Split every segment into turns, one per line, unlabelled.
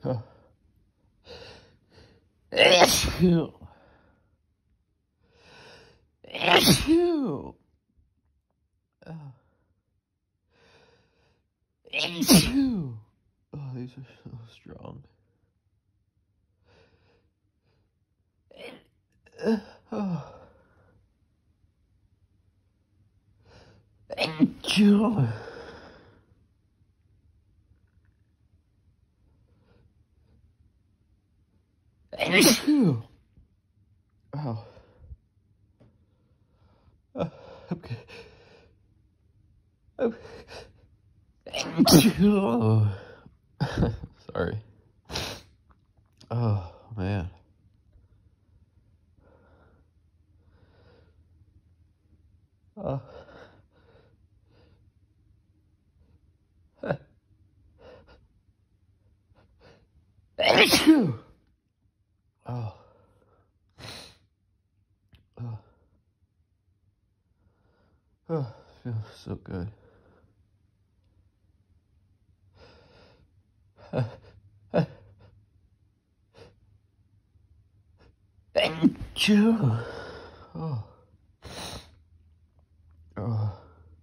Achoo. Achoo. Achoo. Oh, these are so strong. Oh. Achoo. Achoo. Oh. Okay. Achoo. Sorry. Oh, man. Achoo. Oh. Oh, feels so good. Achoo. Oh. Oh.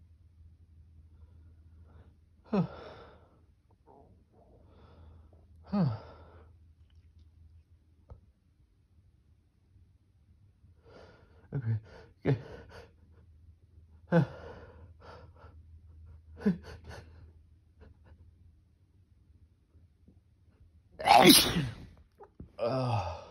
Huh. Huh. Okay. Okay. Oh.